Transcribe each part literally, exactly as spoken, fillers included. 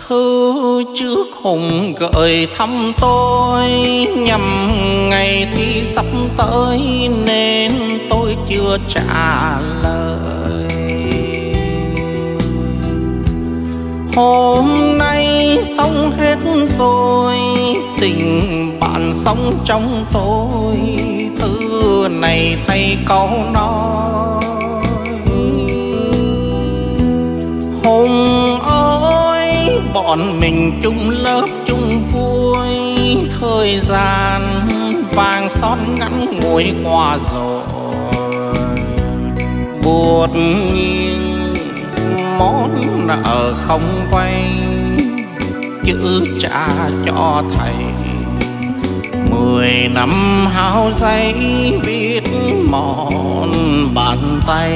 Thư trước hùng gợi thăm tôi, nhằm ngày thi sắp tới nên tôi chưa trả lời. Hôm nay xong hết rồi, tình bạn sống trong tôi, thư này thay câu nói. Hùng ơi, bọn mình chung lớp chung vui, thời gian vàng son ngắn ngồi qua rồi. Buồn nghiêng món nợ không vay, chữ trả cho thầy. Mười năm hao giấy viết mòn bàn tay.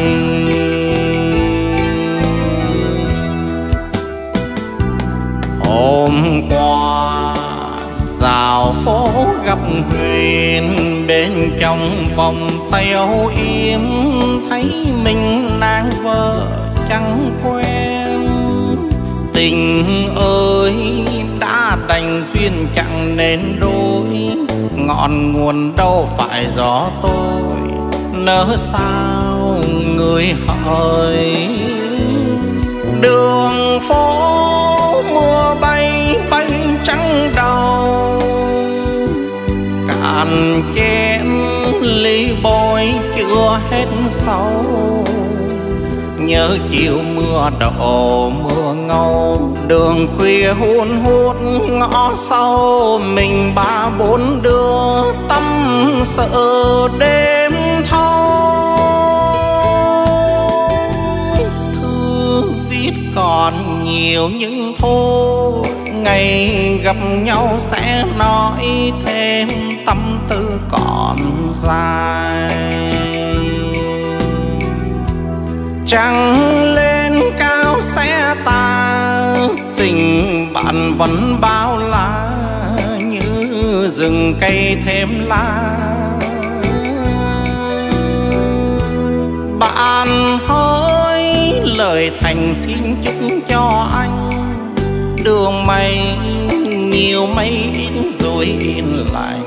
Hôm qua dạo phố gặp Huyền, bên trong vòng tay âu yếm thấy mình nàng vợ chẳng quen. Tình ơi đã đành duyên chẳng nên đôi, ngọn nguồn đâu phải gió tôi, nỡ sao người hỡi. Đường phố mưa bay bay trắng đầu, cạn chén ly bôi chưa hết sâu. Nhớ chiều mưa đổ mưa ngâu, đường khuya hun hút ngõ sâu. Mình ba bốn đứa tâm sự đêm thâu. Thư viết còn nhiều nhưng thôi, ngày gặp nhau sẽ nói thêm, tâm tư còn dài. Trăng lên cao sẽ tàn, tình bạn vẫn bao la, như rừng cây thêm lá. Bạn hỡi lời thành xin chúc cho anh, đường mây nhiều mây ít rồi yên lành.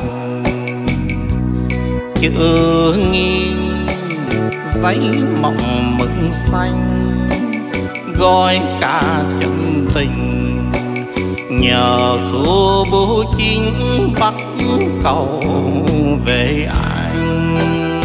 Chữ nghiêng giấy mộng mực xanh, gói cả chân tình, nhờ khu bố chính bắt cầu về anh.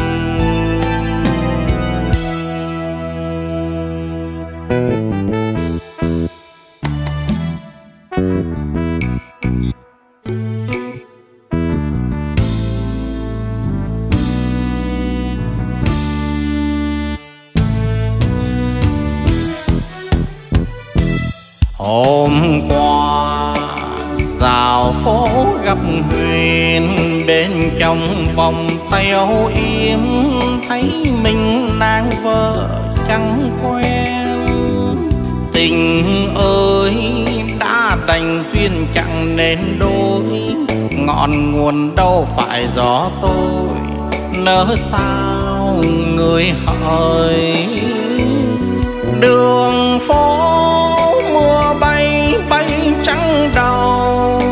Hôm qua dạo phố gặp Huyền, bên trong vòng tay âu yếm thấy mình nàng vợ chẳng quen. Tình ơi đã đành duyên chẳng nên đôi, ngọn nguồn đâu phải gió tôi, nỡ sao người hỡi. Đường phố mưa bay bay trắng đầu,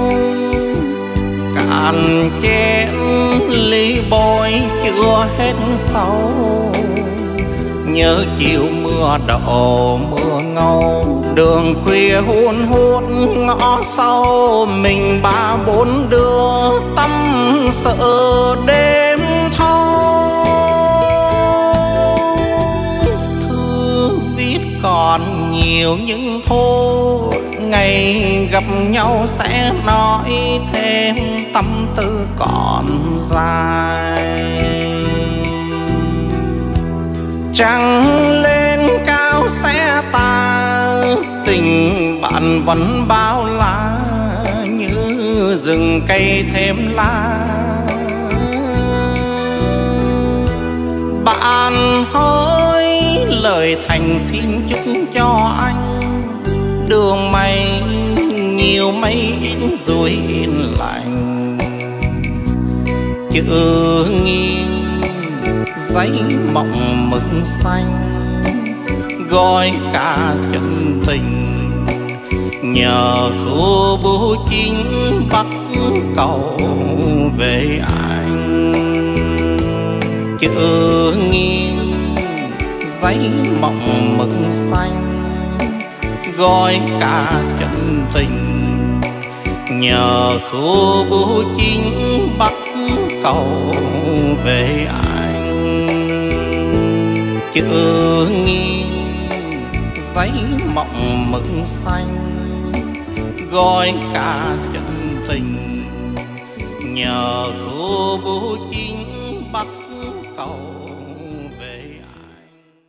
cạn chén ly bôi chưa hết sâu. Nhớ chiều mưa đổ mưa ngâu, đường khuya hun hút ngõ sâu. Mình ba bốn đứa tâm sự đêm thâu. Thư viết còn nhiều nhưng thôi, ngày gặp nhau sẽ nói thêm, tâm tư còn dài. Trăng lên cao sẽ tàn, tình bạn vẫn bao la, như rừng cây thêm lá. Bạn hỡi lời thành xin chúc cho anh, đường mây nhiều mây ít rồi yên lành. Chữ nghiêng giấy mộng mực xanh, gói cả chân tình, nhờ khu bưu chính bắt cầu về anh. Chữ nghiêng giấy mộng mực xanh gói cả chân tình, nhờ khu bưu chính bắt cầu về anh. Chữ nghiêng giấy mộng mực xanh gói cả chân tình, nhờ khu bưu chính bắt cầu về anh.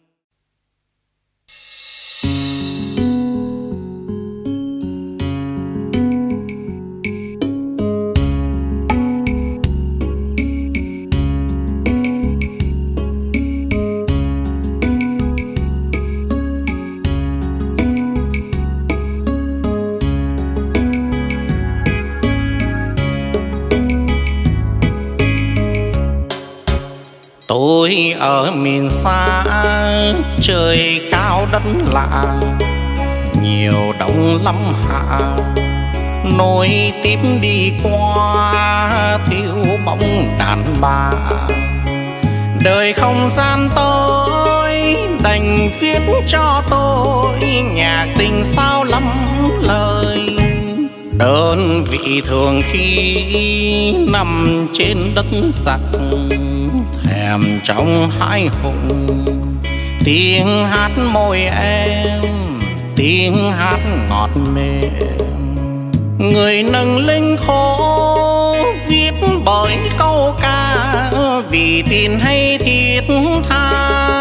Tôi ở miền xa trời cao đất lạ, nhiều đông lắm hạ nối tiếp đi qua thiếu bóng đàn bà. Đời không gian tôi đành viết cho tôi nhạc tình sao lắm lời. Đơn vị thường khi nằm trên đất giặc, thèm trong hai hùng tiếng hát môi em, tiếng hát ngọt mềm. Người nâng lên khô viết bởi câu ca, vì tin hay thiết tha.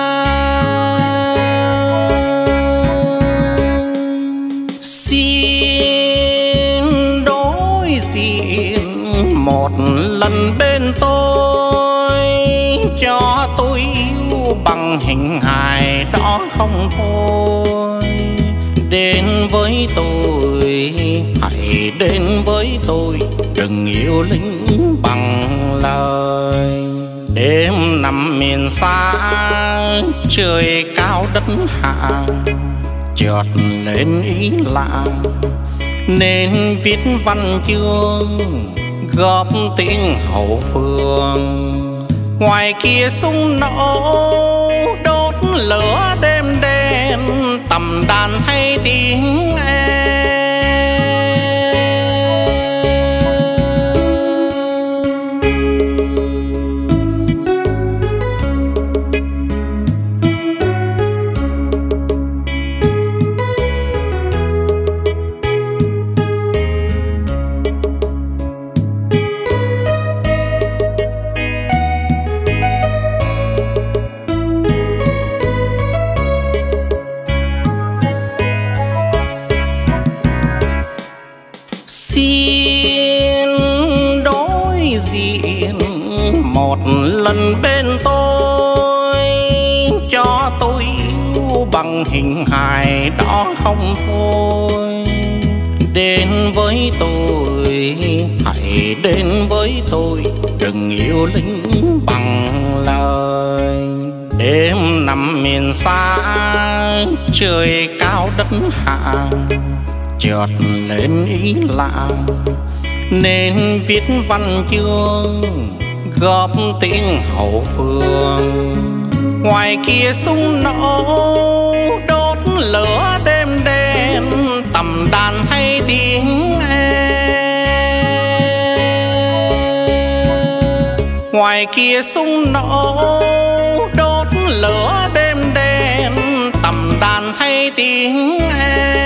Xin đối diện một lần bên tôi, cho tôi yêu bằng hình hài đó không thôi. Đến với tôi, hãy đến với tôi, đừng yêu lính bằng lời. Đêm nằm miền xa trời cao đất hạ, chợt lên ý lạ nên viết văn chương góp tiếng hậu phương. Ngoài kia súng nổ đốt lửa đêm đen, tầm đàn thay tiếng em. Một lần bên tôi, cho tôi yêu bằng hình hài đó không thôi. Đến với tôi, hãy đến với tôi, đừng yêu lính bằng lời. Đêm nằm miền xa trời cao đất hạ, chợt lên ý lạ nên viết văn chương góp tiếng hậu phương. Ngoài kia súng nổ đốt lửa đêm đen, tầm đàn thay tiếng em. Ngoài kia súng nổ đốt lửa đêm đen, tầm đàn thay tiếng em.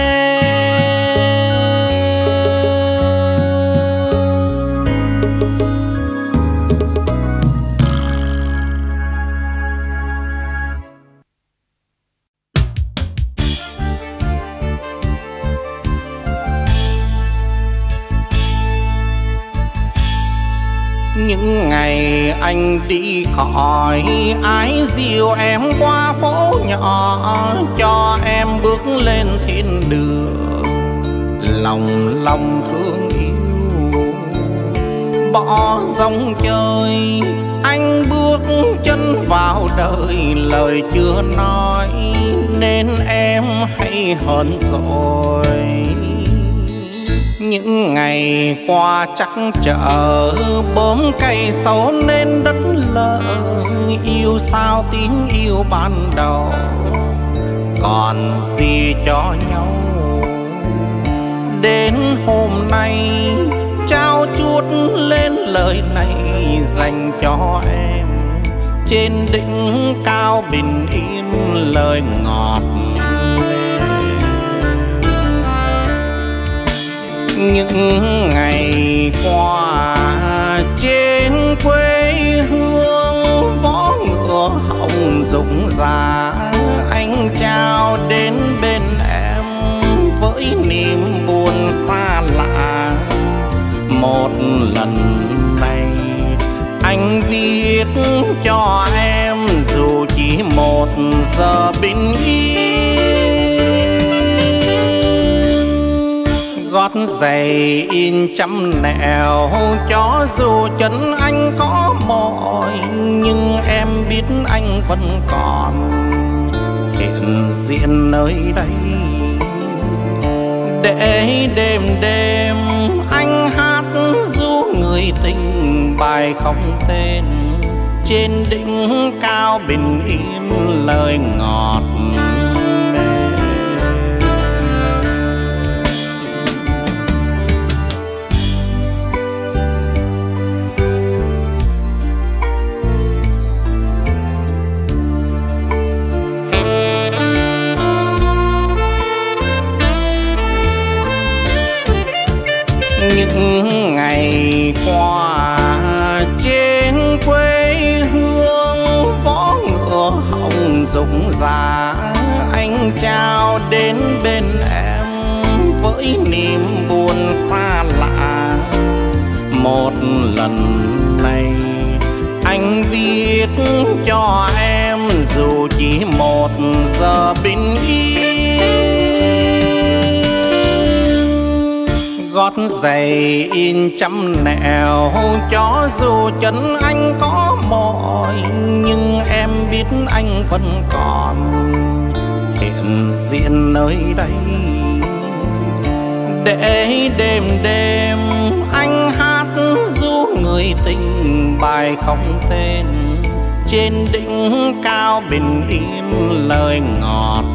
Những ngày anh đi khỏi, ái dìu em qua phố nhỏ, cho em bước lên thiên đường. Lòng lòng thương yêu bỏ dòng chơi, anh bước chân vào đời, lời chưa nói nên em hay hờn rồi. Những ngày qua chắc chở bướm cây xấu nên đất lỡ. Yêu sao tiếng yêu ban đầu, còn gì cho nhau. Đến hôm nay trao chuốt lên lời này dành cho em. Trên đỉnh cao bình yên lời ngọt. Những ngày qua trên quê hương vó ngựa hồng rụng rã, anh trao đến bên em với niềm buồn xa lạ. Một lần này anh viết cho em dù chỉ một giờ bình yên. Gót giày in trăm nẻo cho dù chân anh có mỏi, nhưng em biết anh vẫn còn hiện diện nơi đây. Để đêm đêm anh hát ru người tình bài không tên. Trên đỉnh cao bình yên lời ngọt. Những ngày qua trên quê hương vó ngựa hồng rụng rã, anh trao đến bên em với niềm buồn xa lạ. Một lần này anh viết cho em dù chỉ một giờ bình yên. Gót giày in trăm nẻo cho dù chân anh có mỏi, nhưng em biết anh vẫn còn hiện diện nơi đây. Để đêm đêm anh hát ru người tình bài không tên. Trên đỉnh cao bình yên lời ngọt.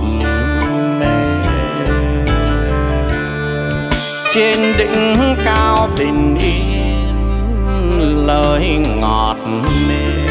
Trên đỉnh cao bình yên lời ngọt mềm.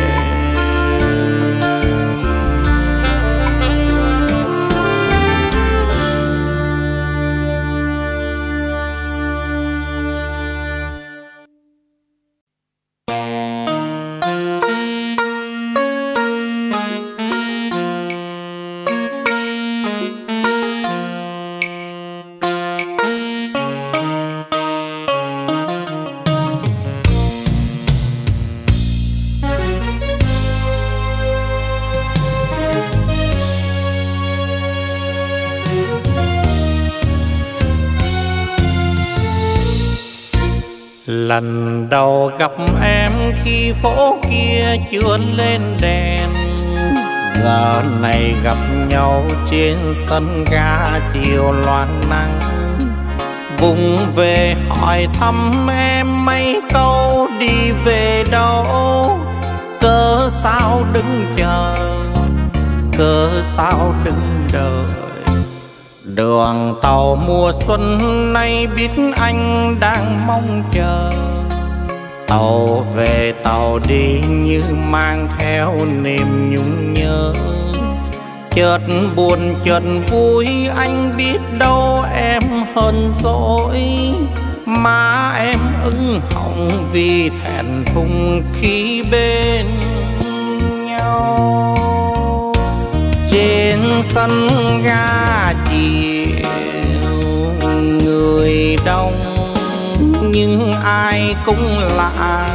Lần đầu gặp em khi phố kia chưa lên đèn, giờ này gặp nhau trên sân ga chiều loang nắng. Vùng về hỏi thăm em mấy câu đi về đâu. Cớ sao đứng chờ, cớ sao đứng đợi. Đường tàu mùa xuân nay biết anh đang mong chờ. Tàu về tàu đi như mang theo niềm nhung nhớ. Chợt buồn chợt vui anh biết đâu em hờn dỗi. Má em ửng hồng vì thẹn thùng khi bên nhau. Trên sân ga chiều người đông nhưng ai cũng lạ.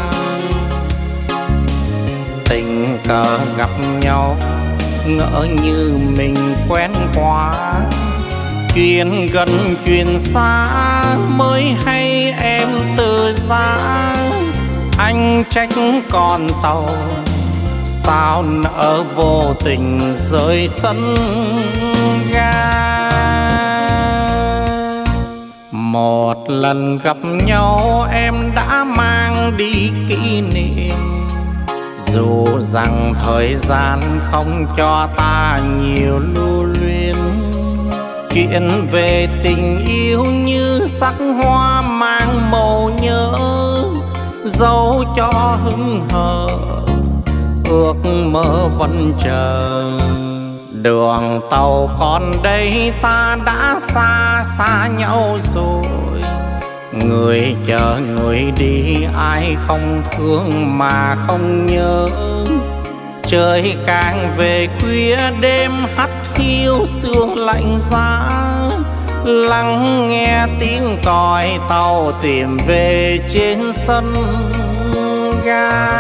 Tình cờ gặp nhau ngỡ như mình quen quá. Chuyện gần chuyện xa mới hay em từ xa. Anh trách con tàu sao nỡ vô tình rơi sân ga. Một Một lần gặp nhau em đã mang đi kỷ niệm, dù rằng thời gian không cho ta nhiều lưu luyến. Chuyện về tình yêu như sắc hoa mang màu nhớ, dấu cho hững hờ ước mơ vẫn chờ. Đường tàu còn đây ta đã xa xa nhau rồi, người chờ người đi ai không thương mà không nhớ. Trời càng về khuya đêm hắt hiu sương lạnh giá, lắng nghe tiếng còi tàu tìm về trên sân ga.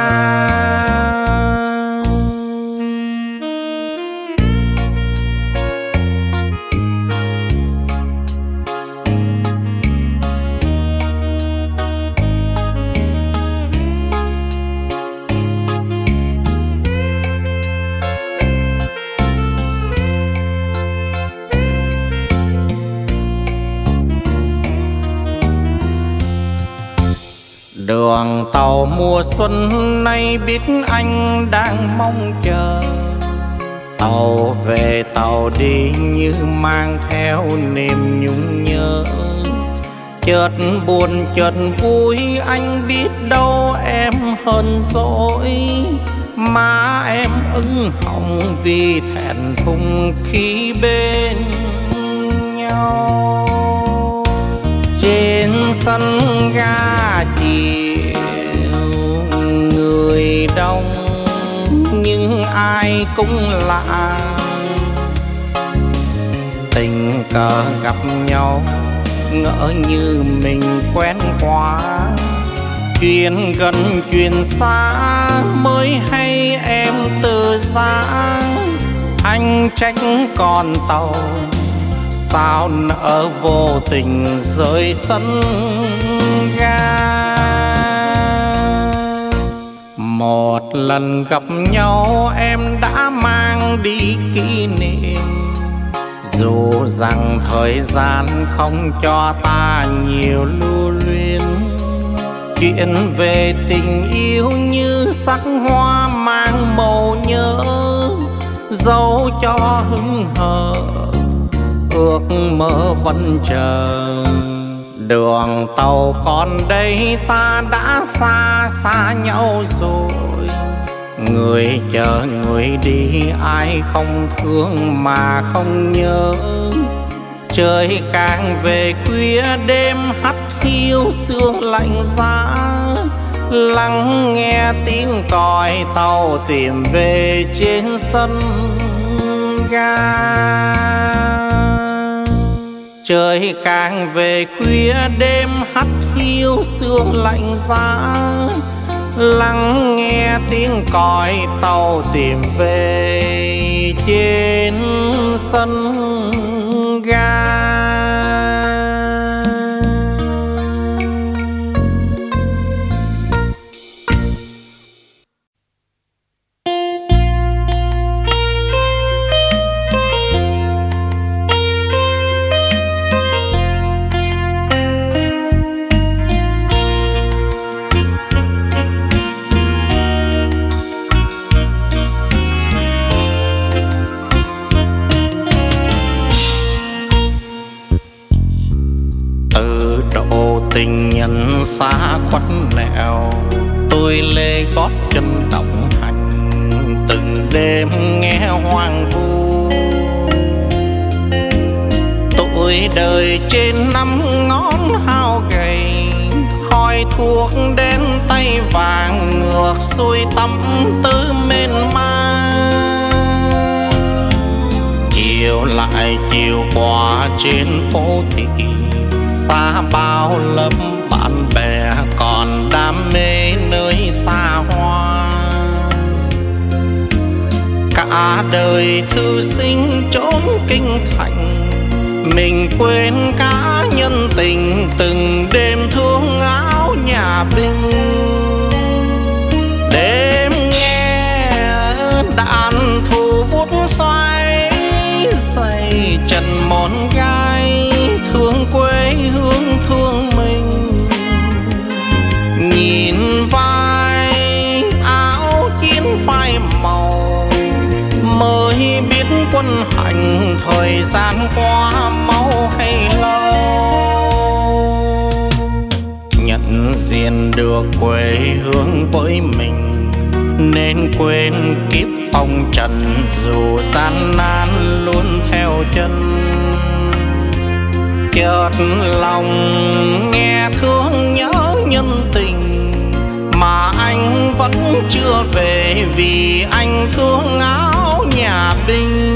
Đường tàu mùa xuân nay biết anh đang mong chờ, tàu về tàu đi như mang theo niềm nhung nhớ. Chợt buồn chợt vui anh biết đâu em hờn dỗi, má em ửng hồng vì thẹn thùng khi bên nhau. Trên sân ga chiều người đông nhưng ai cũng lạ, tình cờ gặp nhau ngỡ như mình quen quá. Chuyện gần chuyện xa mới hay em từ xa, anh trách con tàu sao nỡ vô tình rời sân ga. Một lần gặp nhau em đã mang đi kỷ niệm, dù rằng thời gian không cho ta nhiều lưu luyến. Chuyện về tình yêu như sắc hoa mang màu nhớ, dấu cho hững hờ ước mơ vẫn chờ. Đường tàu còn đây ta đã xa xa nhau rồi, người chờ người đi ai không thương mà không nhớ. Trời càng về khuya đêm hắt hiu sương lạnh giá, lắng nghe tiếng còi tàu tìm về trên sân ga. Trời càng về khuya đêm hắt hiu sương lạnh giá, lắng nghe tiếng còi tàu tìm về trên sân ga. Tình nhân xa khuất nẻo, tôi lê gót chân đồng hành, từng đêm nghe hoang vu. Tôi đời trên năm ngón hao gầy, khói thuốc đến tay vàng ngược xuôi tâm tư mên man. Chiều lại chiều qua trên phố thị, xa bao lớp bạn bè còn đam mê nơi xa hoa. Cả đời thư sinh trốn kinh thành, mình quên cả nhân tình từng đêm thương áo nhà binh. Đêm nghe đàn thù vút xoay dày trần mòn gai, thương quê hương thương quân hành thời gian qua mau hay lâu. Nhận diện được quê hương với mình nên quên kiếp phong trần, dù gian nan luôn theo chân. Chợt lòng nghe thương nhớ nhân tình mà anh vẫn chưa về, vì anh thương áo nhà binh.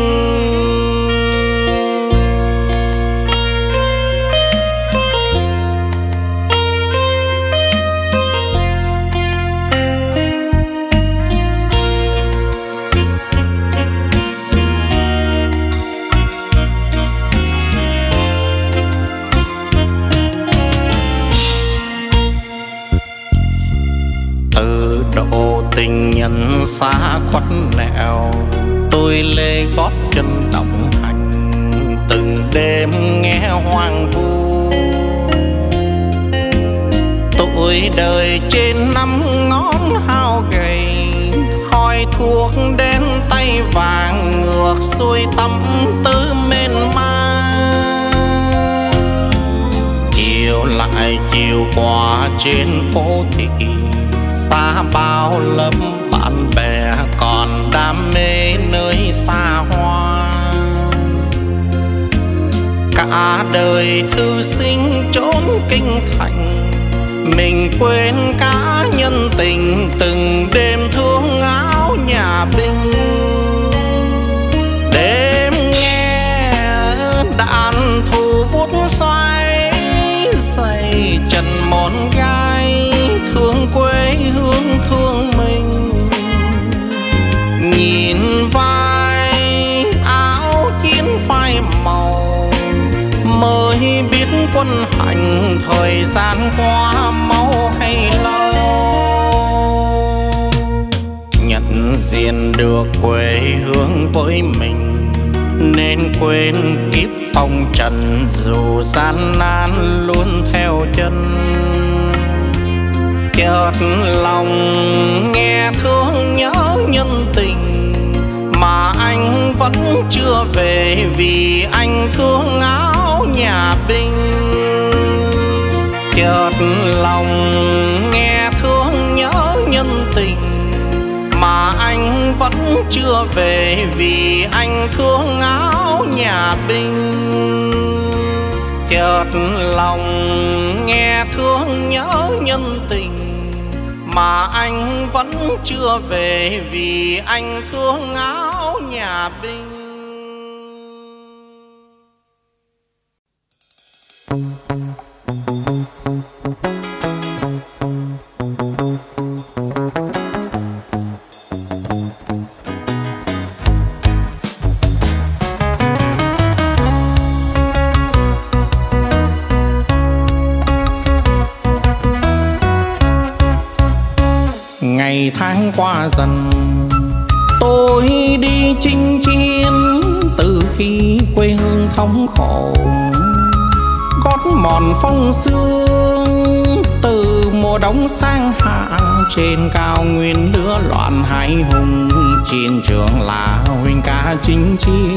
Tình nhân xa khuất nẻo, tôi lê gót chân đồng hành, từng đêm nghe hoang vu. Tôi đời trên năm ngón hao gầy, khói thuốc đến tay vàng ngược xuôi tâm tư mên man. Chiều lại chiều qua trên phố thị, xa bao lớp bạn bè còn đam mê nơi xa hoa. Cả đời thư sinh trốn kinh thành, mình quên cả nhân tình, từng đêm thương áo nhà binh. Đêm nghe đàn thù vút xoay dày trần mòn gai, thương quê hương thương mình. Nhìn vai áo chiến phai màu, mới biết quân hành thời gian qua mau hay lâu. Nhận diện được quê hương với mình nên quên kiếp phong trần, dù gian nan luôn theo chân. Chợt lòng nghe thương nhớ nhân tình mà anh vẫn chưa về, vì anh thương áo nhà binh. Chợt lòng nghe thương nhớ nhân tình mà anh vẫn chưa về, vì anh thương áo nhà binh. Chợt lòng nghe thương nhớ nhân tình mà anh vẫn chưa về, vì anh thương áo nhà binh. Ngày tháng qua dần, tôi đi chinh chiến từ khi quê hương thống khổ. Gót mòn phong sương từ mùa đông sang hạ, trên cao nguyên lửa loạn hai hùng, chiến trường là huynh ca chinh chiến.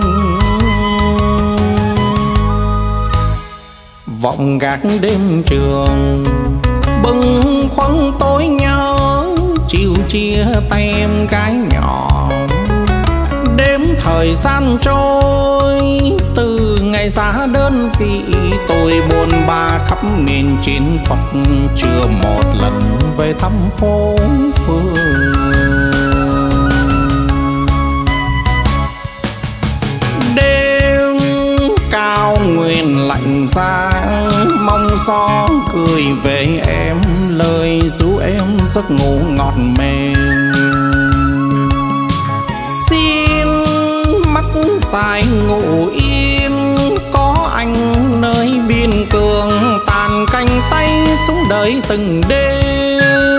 Vọng gác đêm trường bâng khuâng tối nhớ, chiều chia tay em gái nhỏ. Đêm thời gian trôi từ ngày ra đơn vị, tôi bôn ba khắp miền chiến thuật, chưa một lần về thăm phố phường. Đêm cao nguyên lạnh giá, mong gió cười về em, lời ru em giấc ngủ ngọt mềm. Xin mắt dài ngủ yên, có anh nơi biên cương, tàn cánh tay xuống đời từng đêm.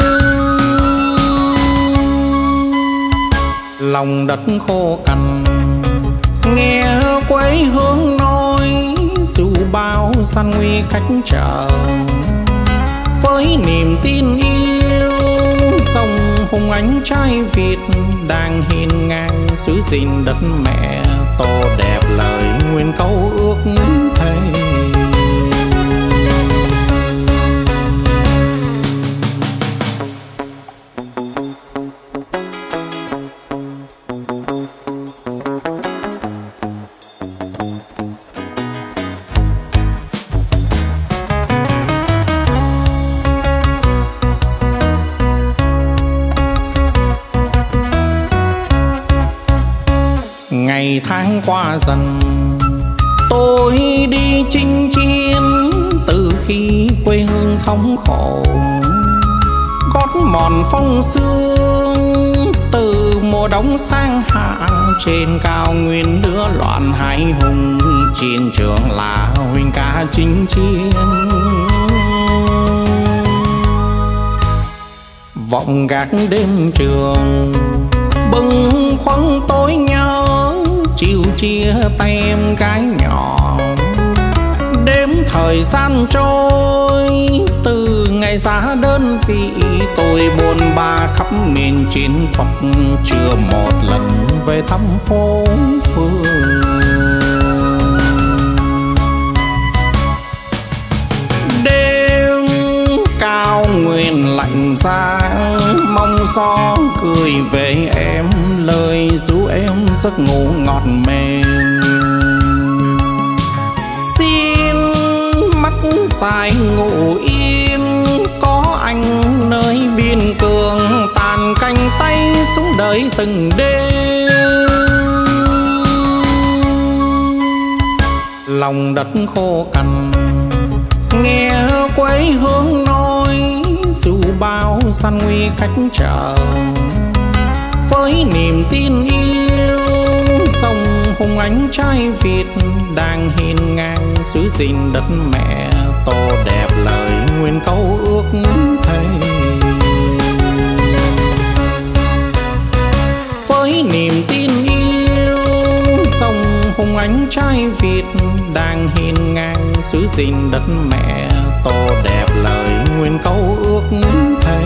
Lòng đất khô cằn nghe quê hương nói, dù bao gian nguy cách trở, với niềm tin yêu dòng hùng ánh trai Việt đang hiên ngang xứ gìn đất mẹ, tô đẹp lời nguyên câu ước thề. Ngày tháng qua dần tôi đi chinh chiến, từ khi quê hương thống khổ gót mòn phong sương. Từ mùa đông sang hạ trên cao nguyên lửa loạn hai hùng, chiến trường là huynh ca chinh chiến. Vọng gác đêm trường bâng khuâng tối nhớ, chiều chia tay em gái nhỏ. Đêm thời gian trôi từ ngày ra đơn vị, tôi buồn ba khắp miền chiến thuật, chưa một lần về thăm phố phường. Đêm cao nguyên lạnh giá, mong gió cười về em, lời ru em giấc ngủ ngọt mềm. Xin mắt dài ngủ yên, có anh nơi biên cương, tàn cánh tay xuống đời từng đêm. Lòng đất khô cằn nghe quê hương nói, dù bao gian nguy cách trở với niềm tin yêu. Sông hùng ánh trai Việt đang hiên ngang xứ gìn đất mẹ, tô đẹp lời nguyên câu ước thề. Với niềm tin yêu, sông hùng ánh trai Việt đang hiên ngang xứ gìn đất mẹ, tô đẹp lời nguyên câu ước thề.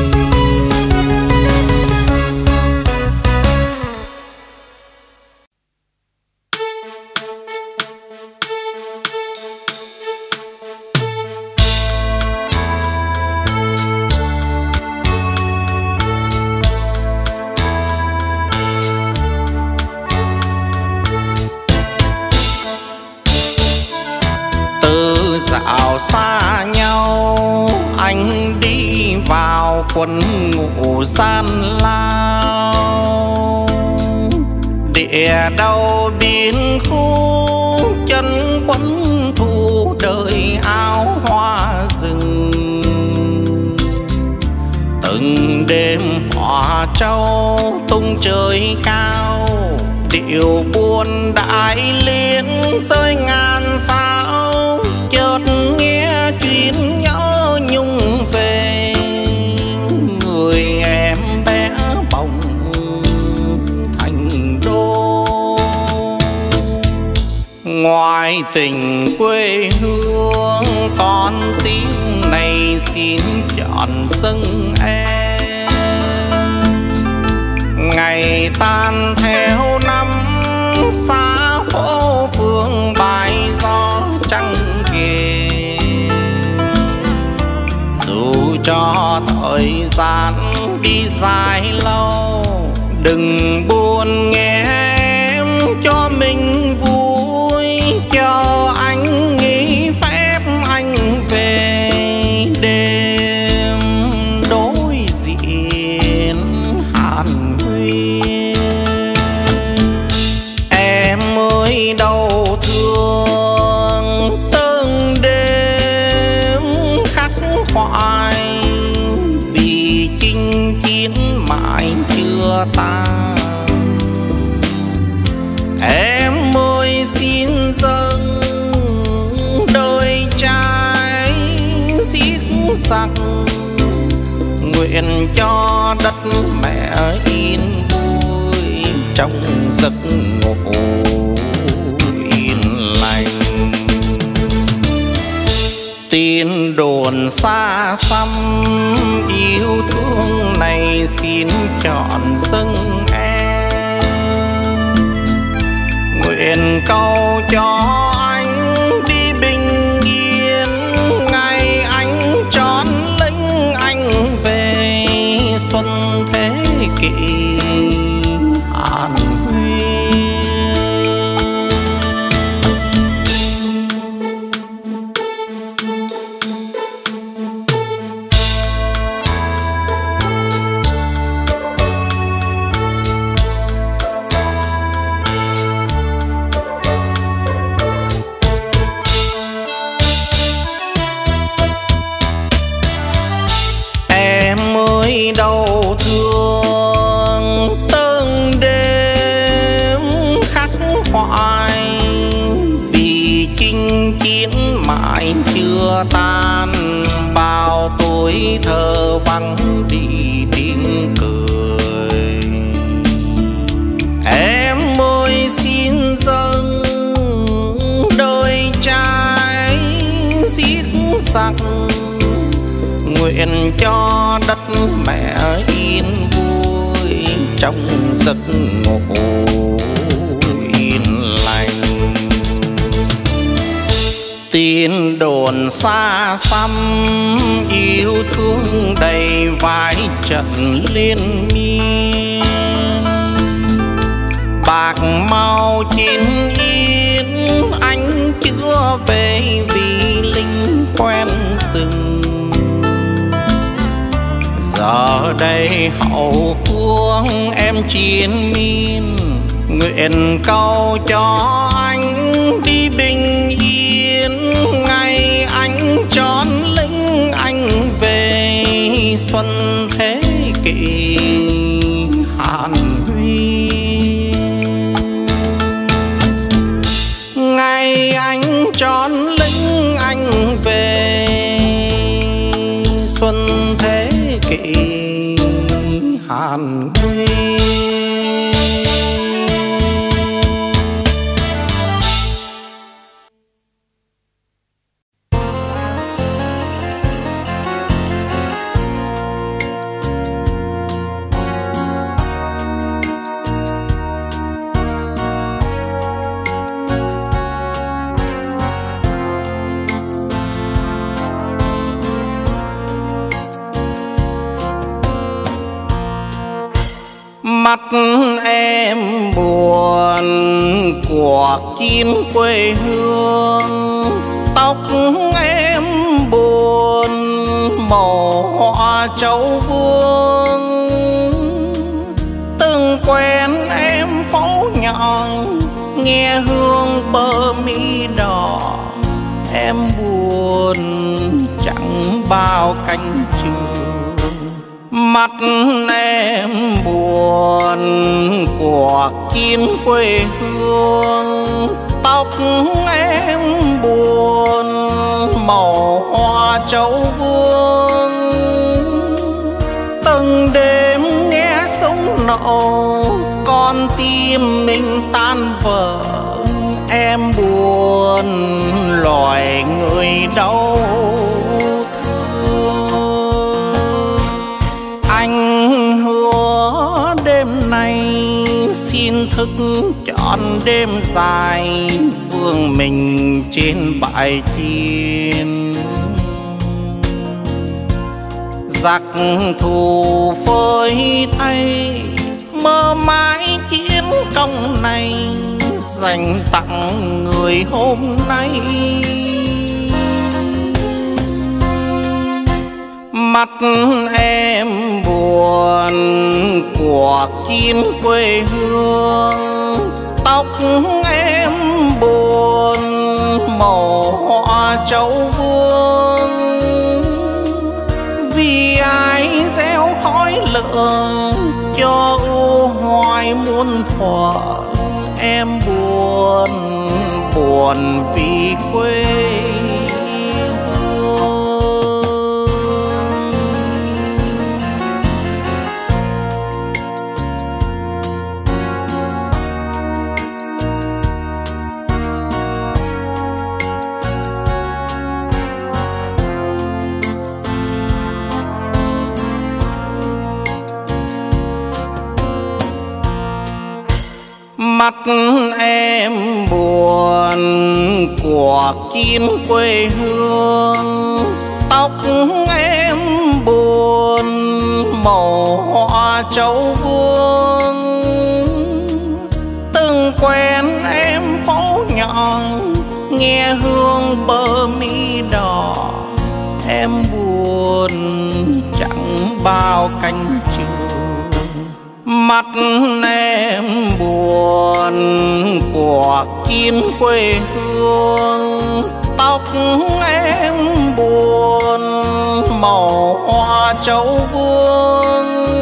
Dạo xa nhau anh đi vào quân ngũ gian lao, địa đầu biên khu chân quân thù đời áo hoa rừng. Từng đêm hỏa trâu tung trời cao, điệu buồn đại liên rơi ngàn sao. Chợt nghe chuyện nhớ nhung về người em bé bồng thành đô. Ngoài tình quê hương con tim này xin chọn dâng em. Ngày tan theo năm xa phố phường bài gió trăng kề, dù cho thời gian đi dài lâu đừng buồn nghe em cho mình vui. Cho anh nghỉ phép anh về đêm đối diện hàn huyên. Em ơi đau thương từng đêm khắc khoải, vì chinh chiến mãi chưa tan. Em ơi xin dâng đời trai xiết sắc, nguyện cho đất mẹ yên vui trong giấc ngủ yên lành. Tin đồn xa xăm yêu thương này xin chọn dâng em. Nguyện cầu cho anh đi bình yên, ngày anh tròn lĩnh anh về xuân thế kỷ Hàn Huyên. Đau thương từng đêm khắc khoải, vì chinh chiến mãi chưa tan, bao tuổi thơ vắng đi tiếng cười. Em ơi xin dâng đôi trai giết giặc, nguyện cho đất mẹ yên vui trong giấc ngủ yên lành. Tin đồn xa xăm yêu thương đầy vài trận liên miên, bạc màu chín yên anh chưa về vì lính quen rừng. Giờ đây hậu phương em chiến miên, nguyện cầu cho anh đi bình yên, ngày anh tròn lĩnh anh về xuân thế kỷ Hàn Huyên. Ngày anh tròn lĩnh anh về xuân thế kỷ Hàn Huyên. Mắt em buồn của kín quê hương, tóc em buồn màu hoa châu vương. Từng quen em phố nhỏ nghe hương bờ mi đỏ, em buồn chẳng bao cánh trường. Mắt em buồn của kín quê hương, tóc em buồn màu hoa châu vương. Từng đêm nghe sóng nổ con tim mình tan vỡ, em buồn loài người đau. Anh hứa đêm nay xin thức trọn đêm dài, vương mình trên bãi thiên. Giặc thù phơi thay mơ mãi chiến công này, dành tặng người hôm nay. Mắt em buồn của kín quê hương, tóc em buồn màu hoa châu vương. Vì ai gieo khói lửa cho u hoài muôn thuở, em buồn buồn vì quê. em buồn của kín quê hương, tóc em buồn màu hoa châu vương. Từng quen em phố nhỏ, nghe hương bờ mi đỏ, em buồn chẳng bao cánh trường. Mắt em buồn của kín quê hương, tóc em buồn màu hoa châu vương.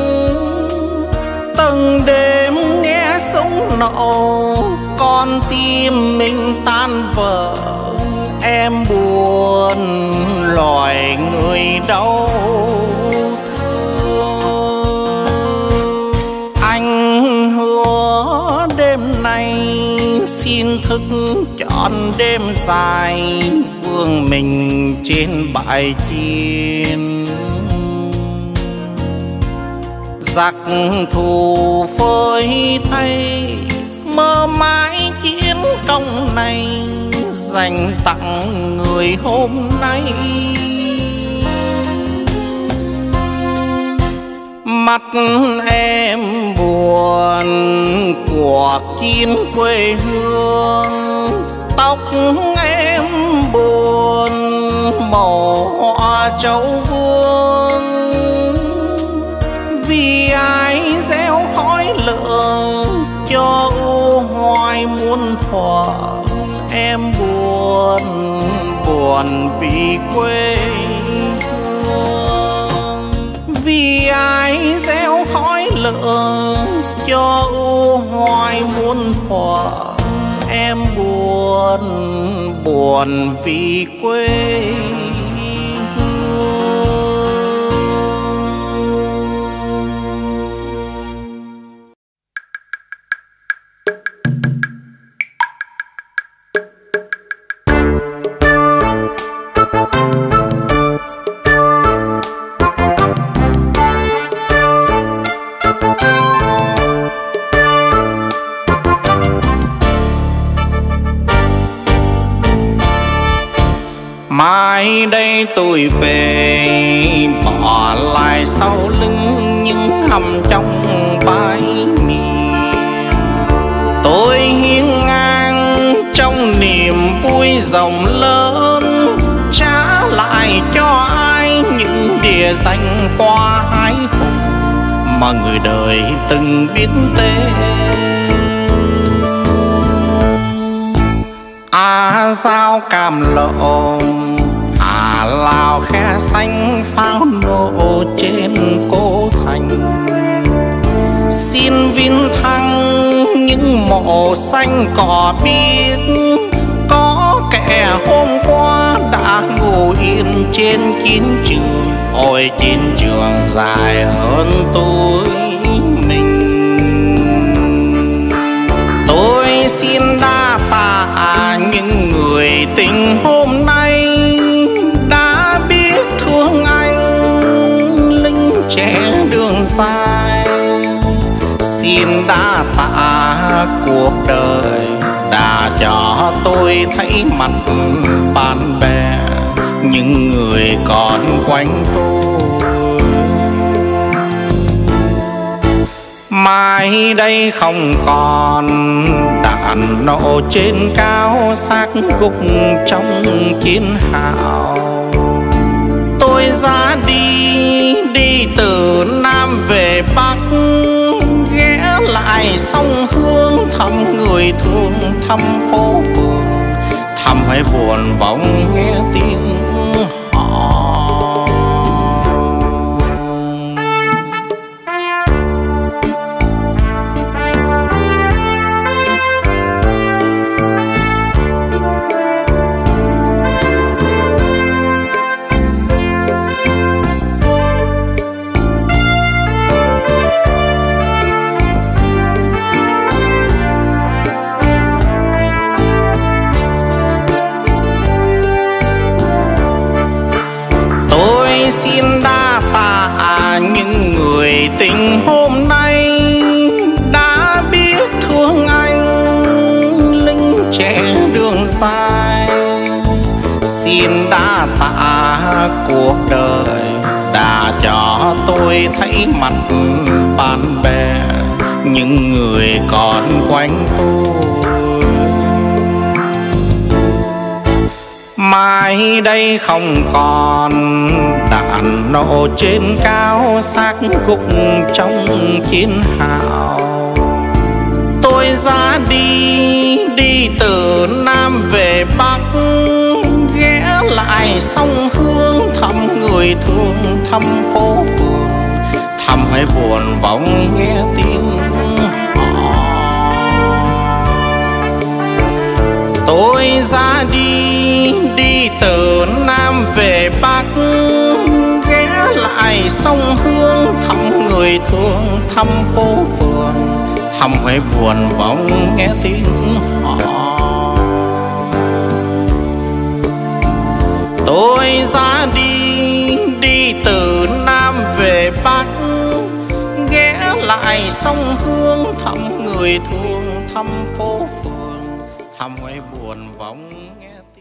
Từng đêm nghe súng nổ, con tim mình tan vỡ, em buồn loài người đau thương. Anh hứa đêm nay xin thức trọn đêm dài, vương mình trên bãi chiến. Giặc thù phơi thay mơ mãi chiến công này, dành tặng người hôm nay. Mắt em buồn của kín quê hương, tóc em buồn màu hoa châu vương. Vì ai gieo khói lửa cho u hoài muôn thuở, em buồn buồn vì quê hương. Vì ai gieo khói lửa cho u hoài muôn thuở, em buồn buồn vì quê hương. Mai đây tôi về bỏ lại sau lưng những hầm trong bãi miền. Tôi hiên ngang trong niềm vui rộng lớn, trả lại cho ai những địa danh qua ái hùng mà người đời từng biết tên. À Dao Cam Lộ, à Lào khe xanh pháo nổ trên cố thành. Xin vinh thăng những mộ xanh cỏ biếc, có kẻ hôm qua đã ngủ yên trên chiến trường. Ôi chiến trường dài hơn tôi mình. Tôi xin đa tạ những người tình hôm nay đã biết thương anh, lính trẻ đường dài. Xin đa tạ cuộc đời đã cho tôi thấy mặt bạn bè, những người còn quanh tôi. Mai đây không còn đạn nổ trên cao, xác gục trong chiến hào. Tôi ra đi, đi từ Nam về Bắc, ghé lại sông Hương thăm người thương, thăm phố phường, thăm hay buồn vọng nghe tiếng họ. Tình hôm nay đã biết thương anh, đa tạ cuộc đời đã cho tôi thấy mặt bạn bè, những người còn quanh tôi. Mai đây không còn đạn nổ trên cao xác gục trong chiến hào. Tôi ra đi, đi từ Nam về Bắc, ghé lại sông Hương thăm người thương, thăm phố phường, thăm hay buồn vọng nghe tiếng họ. Tôi ra đi, đi từ Nam về Bắc, ghé lại sông Hương thăm người thương, thăm phố phường, thăm hay buồn vọng nghe tiếng họ. Tôi ra đi, đi từ Nam về Bắc, ghé lại sông Hương thăm người thương, thăm phố phường, thăm hay buồn vọng nghe tiếng.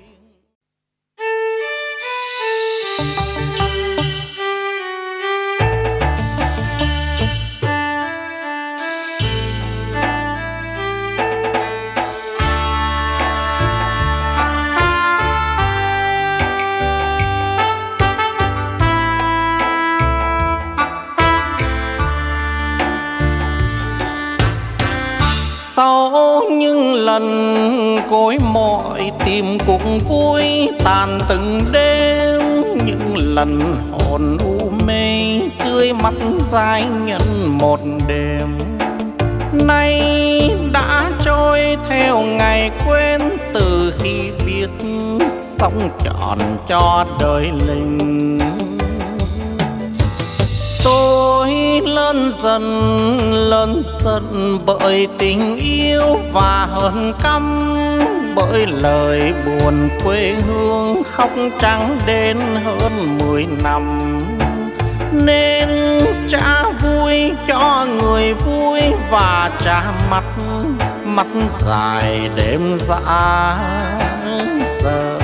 Sau những lần cối mọi tìm cuộc vui tàn từng đêm, những lần hồn u mê dưới mắt dài nhận một đêm, nay đã trôi theo ngày quên từ khi biết sống trọn cho đời linh. Tôi lớn dần, lớn dần bởi tình yêu và hờn căm, bởi lời buồn quê hương khóc trắng đến hơn mười năm. Nên trả vui cho người vui và trả mắt, mắt dài đêm dã rời.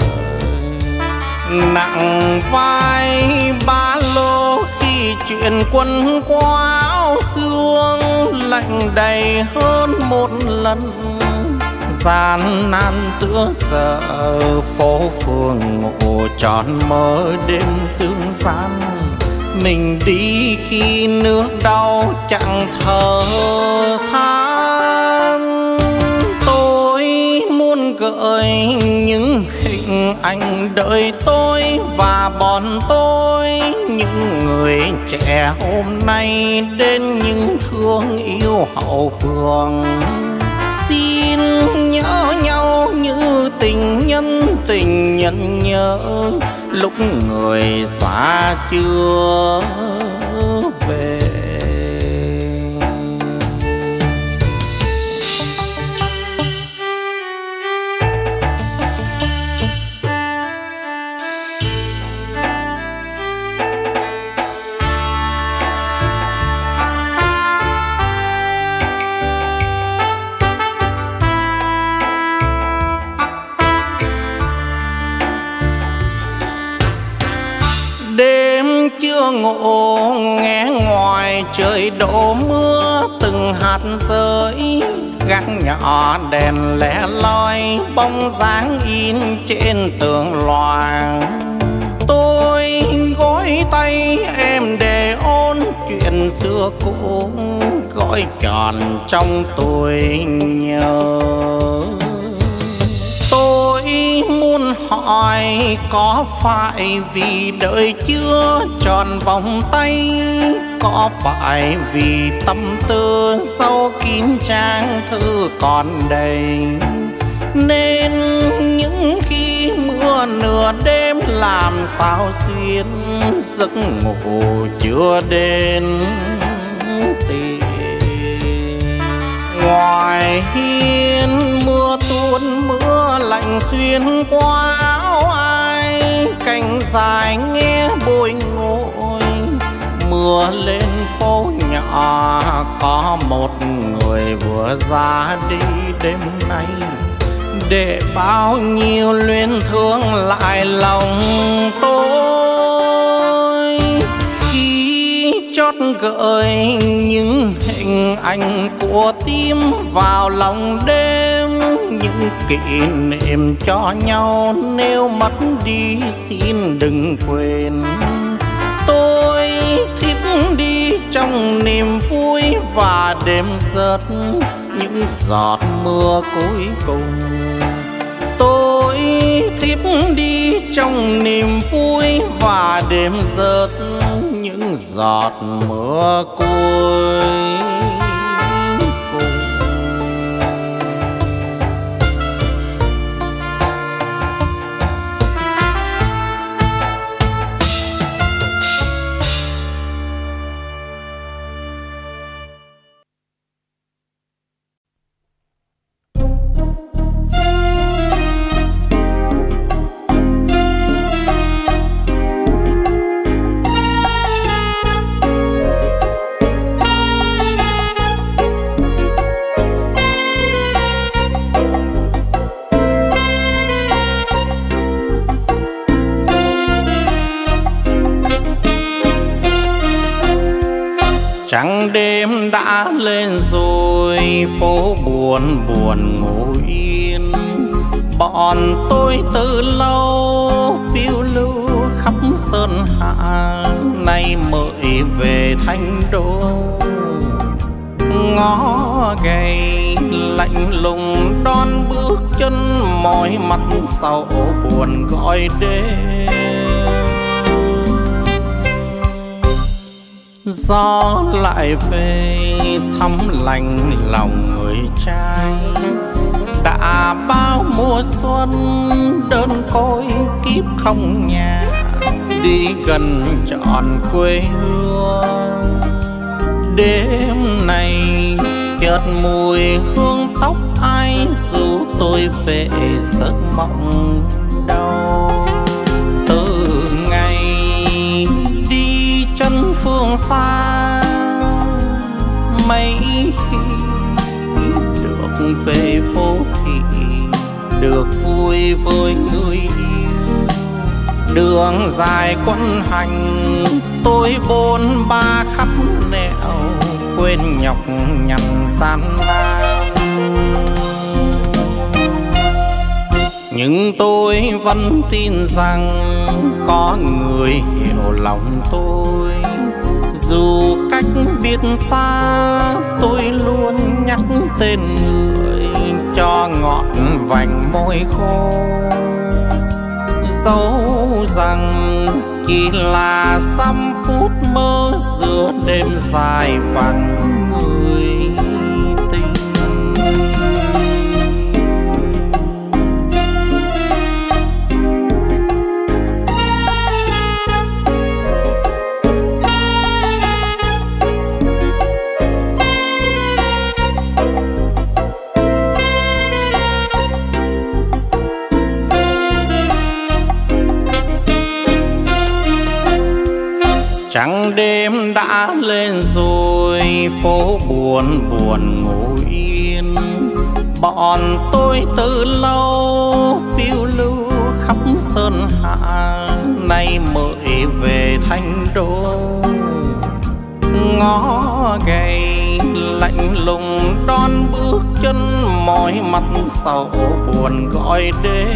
Nặng vai ba lô khi chuyện quân qua áo xương, lạnh đầy hơn một lần. Gian nan giữa giờ phố phường ngủ tròn mơ đêm sương gian, mình đi khi nước đau chẳng thở than. Tôi muốn gợi những hình ảnh đời tôi và bọn tôi, những người trẻ hôm nay đến những thương yêu hậu phường. Xin nhớ nhau như tình nhân, tình nhân nhớ lúc người xa chưa về. Đêm chưa ngủ nghe ngoài trời đổ mưa từng hạt rơi, gác nhỏ đèn lẻ loi bóng dáng in trên tường loàng. Tôi gối tay em để ôn chuyện xưa cũ, gói tròn trong tôi nhớ. Tôi muốn hỏi có phải vì đời chưa tròn vòng tay, có phải vì tâm tư sâu kín trang thư còn đầy, nên những khi mưa nửa đêm làm sao xuyên giấc ngủ chưa đến tìm. Ngoài hiên mưa tuôn mưa lạnh xuyên qua áo ai, cành dài nghe bồi ngồi. Mưa lên phố nhỏ có một người vừa ra đi đêm nay, để bao nhiêu luyến thương lại lòng tôi. Khi chót gợi những hình ảnh của tim vào lòng đêm, những kỷ niệm cho nhau nếu mất đi xin đừng quên. Tôi thiếp đi trong niềm vui và đêm rớt những giọt mưa cuối cùng. Tôi thiếp đi trong niềm vui và đêm rớt những giọt mưa cuối cùng. Trăng đêm đã lên rồi, phố buồn buồn ngủ yên. Bọn tôi từ lâu phiêu lưu khắp sơn hạ, nay mới về Thành Đô. Ngõ gầy lạnh lùng đón bước chân, mỏi mặt sầu buồn gọi đêm. Gió lại về thấm lạnh lòng người trai, đã bao mùa xuân đơn côi kiếp không nhà, đi gần trọn quê hương. Đêm này chợt mùi hương tóc ai dù tôi về giấc mộng đau. Từ ngày đi chân phương xa, mấy khi được về phố thị được vui với người yêu. Đường dài quân hành tôi bôn ba khắp nẻo, quên nhọc nhằn gian nan. Nhưng tôi vẫn tin rằng có người hiểu lòng tôi. Dù cách biệt xa tôi luôn nhắc tên người, cho ngọt vành môi khô. Dẫu rằng chỉ là dăm phút mơ giữa đêm dài vắng người tình. Trăng đêm đã lên rồi, phố buồn buồn ngủ yên. Bọn tôi từ lâu phiêu lưu khắp sơn hạ, nay mới về Thành Đô. Ngõ gầy lạnh lùng đón bước chân, mỏi mặt sầu buồn gọi đêm.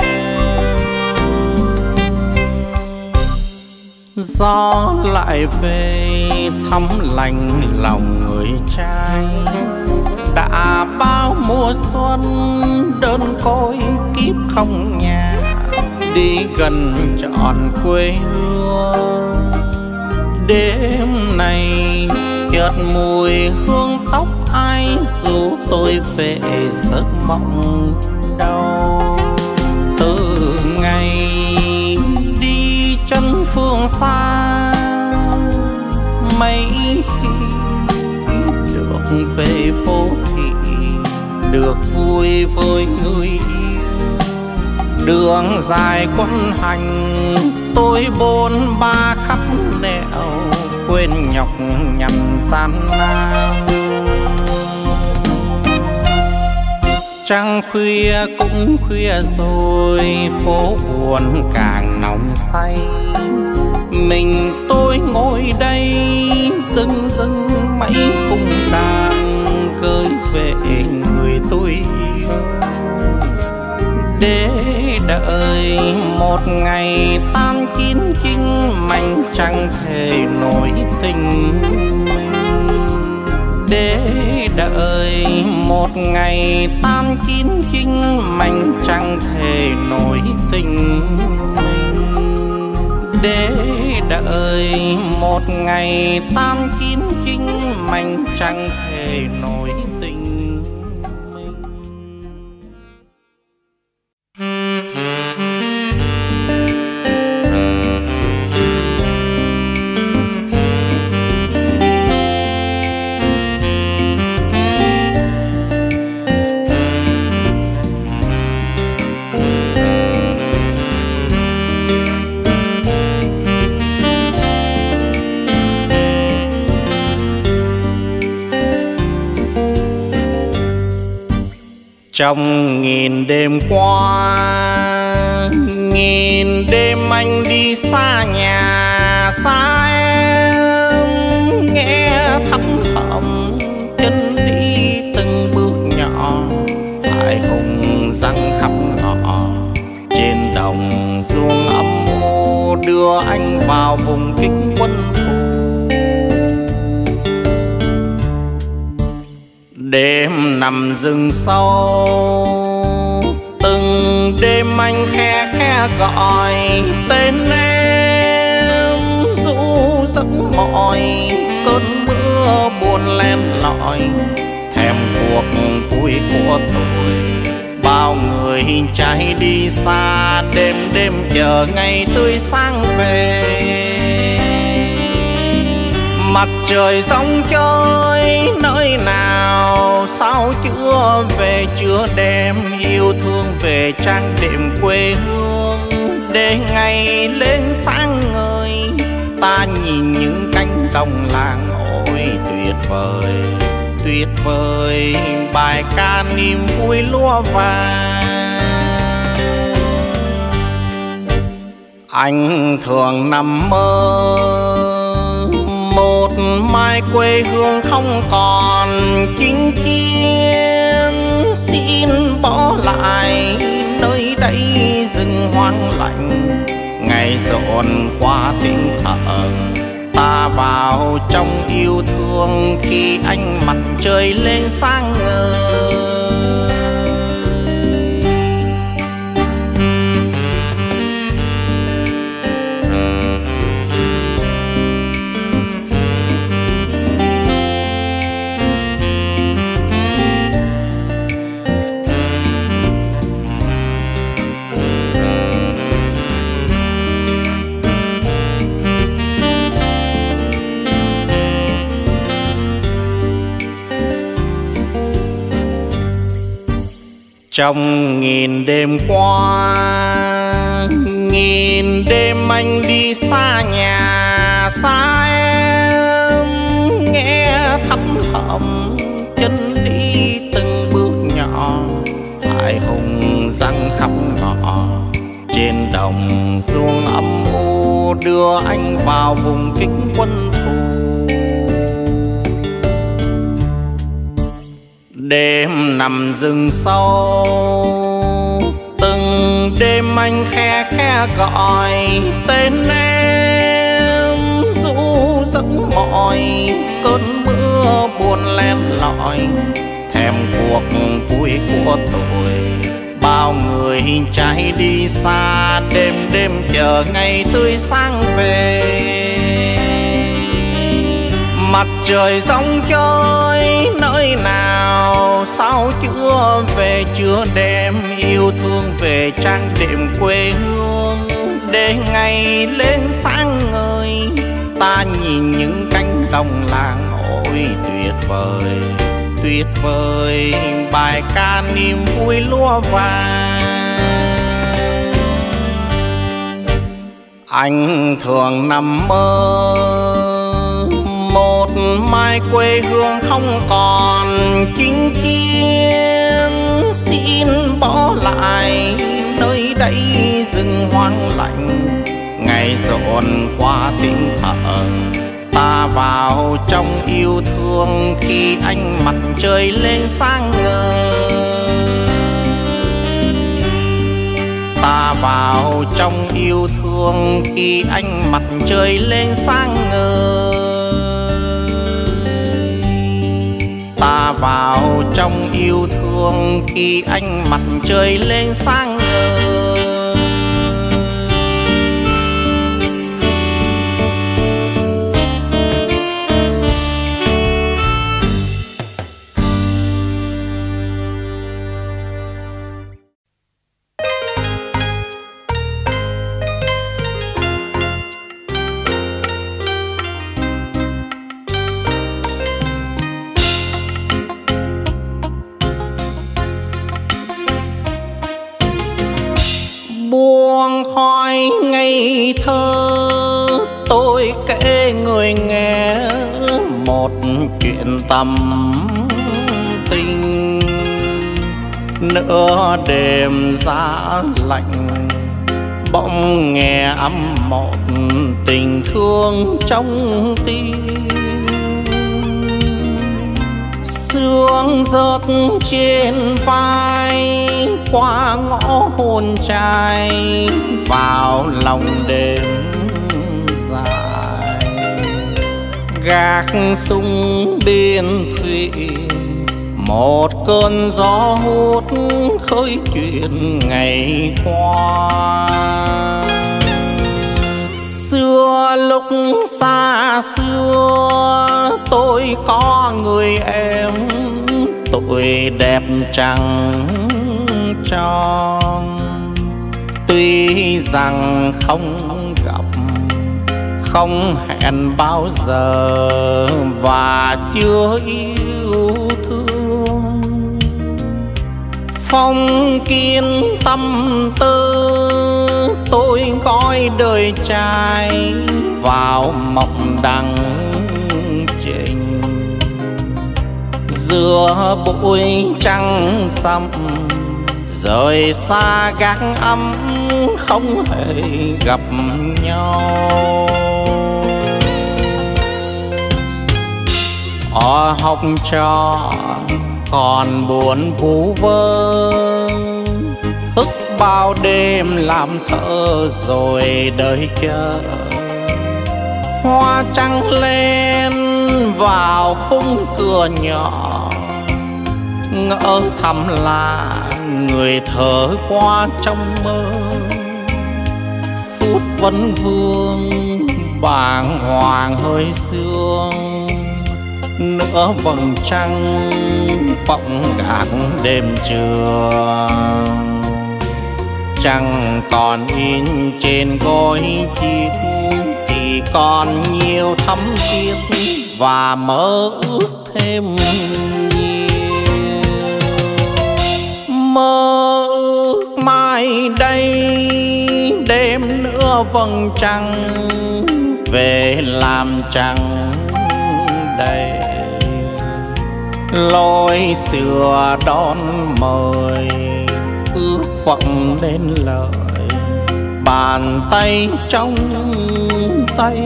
Gió lại về thấm lạnh lòng người trai, đã bao mùa xuân đơn côi kiếp không nhà, đi gần trọn quê hương. Đêm này chợt mùi hương tóc ai dù tôi về giấc mộng đau. Từ ngày đi chân phương xa, mấy khi được về phố thị được vui với người yêu. Đường dài quân hành tôi bôn ba khắp nẻo, quên nhọc nhằn gian nan. Trăng khuya cũng khuya rồi, phố buồn càng nóng say. Mình tôi ngồi đây dưng dưng mấy cung đàn cơi về người tôi yêu, để đợi một ngày tan kín chinh mảnh chẳng thể nổi tình mình. Để đợi một ngày tan kín chinh mảnh chẳng thể nổi tình mình. Để đợi một ngày tan kín chinh mảnh chẳng thể nổi tình mình. Trong nghìn đêm qua, nghìn đêm anh đi xa nhà xa em, nghe thấp thỏm chân đi từng bước nhỏ, hải hùng răng khắp ngõ trên đồng ruộng âm u, đưa anh vào vùng kích quân thù. Đêm nằm rừng sâu, từng đêm anh khe khe gọi tên em, ru giấc mỏi cơn mưa buồn len lỏi, thèm cuộc vui của tôi. Bao người chạy đi xa, đêm đêm chờ ngày tươi sáng về. Mặt trời rong chơi nơi nào, sao chưa về chưa đem yêu thương về trang đệm quê hương. Để ngày lên sáng ngời, ta nhìn những cánh đồng làng ôi tuyệt vời, tuyệt vời bài ca niềm vui lúa vàng. Anh thường nằm mơ một mai quê hương không còn chính kiến, xin bỏ lại nơi đây rừng hoang lạnh. Ngày dọn qua tiếng thở, ta vào trong yêu thương khi ánh mặt trời lên sáng ngời. Trong nghìn đêm qua, nghìn đêm anh đi xa nhà xa em, nghe thấp thỏm chân đi từng bước nhỏ, hải hùng răng khắp ngõ trên đồng ruộng âm u, đưa anh vào vùng kích quân thù. Đêm nằm rừng sâu, từng đêm anh khe khe gọi tên em, ru giấc mỏi cơn mưa buồn len lỏi, thèm cuộc vui của tôi. Bao người chạy đi xa, đêm đêm chờ ngày tươi sáng về. Mặt trời rong chơi nơi nào, sao chưa về chưa đem yêu thương về trang đệm quê hương. Để ngày lên sáng ngời, ta nhìn những cánh đồng làng ôi tuyệt vời, tuyệt vời bài ca niềm vui lúa vàng. Anh thường nằm mơ một mai quê hương không còn chính kiến, xin xin bỏ lại nơi đây rừng hoang lạnh. Ngày dọn qua tinh thần ta vào trong yêu thương khi ánh mặt trời lên sáng ngời. Ta vào trong yêu thương khi ánh mặt trời lên sáng ngời. Ta vào trong yêu thương khi ánh mặt trời lên sáng ngời. Buông khói ngây thơ tôi kể người nghe một chuyện tâm tình. Nửa đêm giá lạnh bỗng nghe ấm một tình thương trong tim. Sương rớt trên vai qua ngõ hôn trai vào lòng đêm dài. Gác súng bên thuyền một cơn gió hút khơi chuyện ngày qua. Xưa lúc xa xưa tôi có người em, tuổi đẹp trăng tròn. Tuy rằng không gặp không hẹn bao giờ và chưa yêu thương, phong kiên tâm tư tôi gói đời trai vào mộng đằng trình. Giữa bụi trăng sầm rời xa gác ấm không hề gặp nhau. Ở học trò còn buồn vu vơ, thức bao đêm làm thơ rồi đợi chờ. Hoa trắng lên vào khung cửa nhỏ, ngỡ thầm là người thở qua trong mơ. Phút vấn vương bàng hoàng hơi sương, nửa vầng trăng vọng gạt đêm trường. Chẳng còn in trên gối chiếc thì còn nhiều thắm thiết và mơ ước thêm nhiều. Mơ ước mai đây đêm nữa vầng trăng về làm trăng đầy. Lối xưa đón mời ước vọng đến lời, bàn tay trong tay.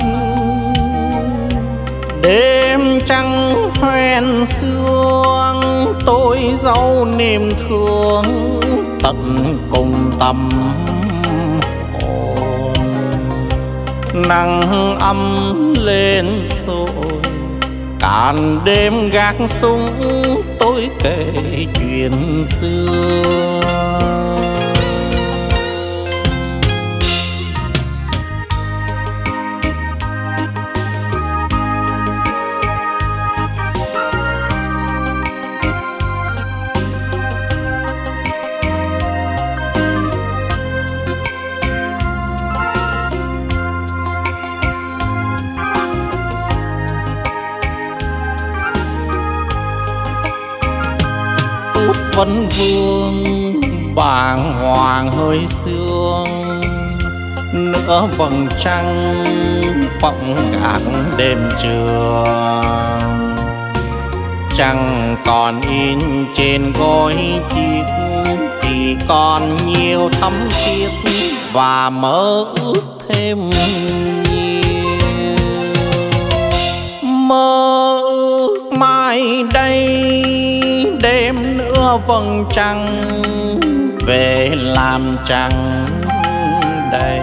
Đêm trăng hoen sương tôi dấu niềm thương tận cùng tâm hồn. Nắng ấm lên rồi cạn đêm gác súng tôi kể chuyện xưa. Vấn vương bàng hoàng hơi sương, nửa vầng trăng vọng gạt đêm trường. chẳng còn in trên gối chiếc, thì còn nhiều thắm thiết và mơ ước thêm nhiều. Mơ ước mai đây đêm nữa vầng trăng về làm trăng đầy,